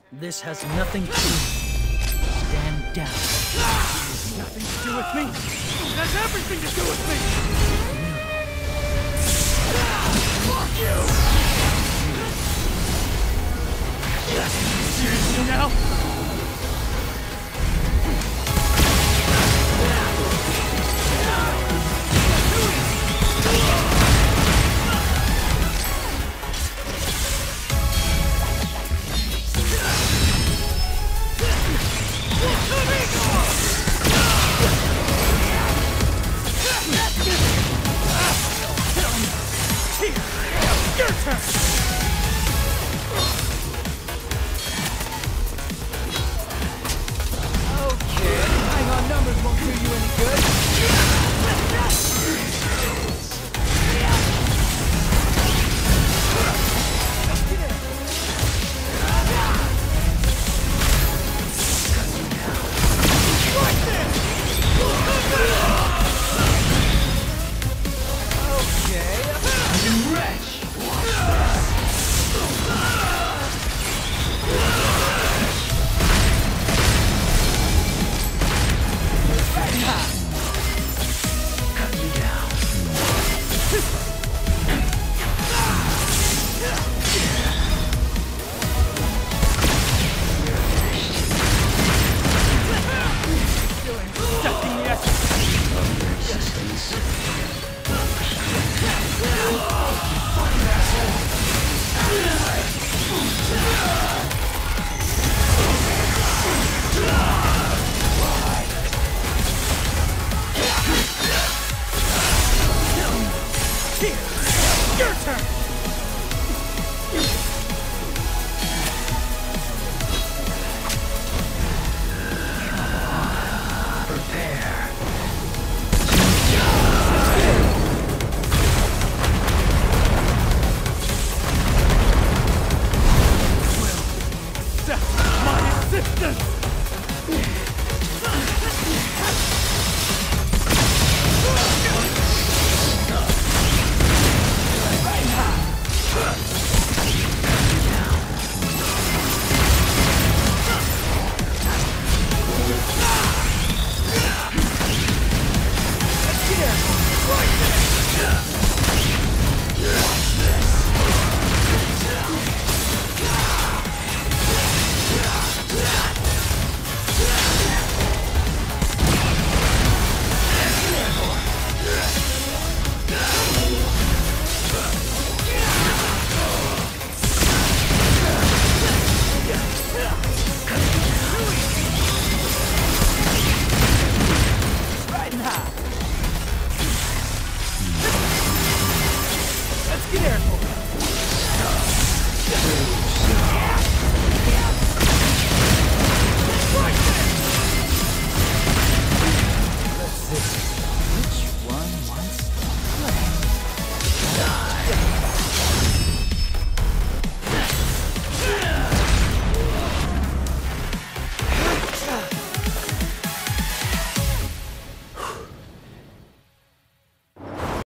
This has nothing to do. Stand down. Nothing to do with me. It has everything to do with me. Fuck you! Seriously now? Your turn! Okay, hang on, numbers won't do you any good. Your turn! Prepare. That's my existence! Let's get air.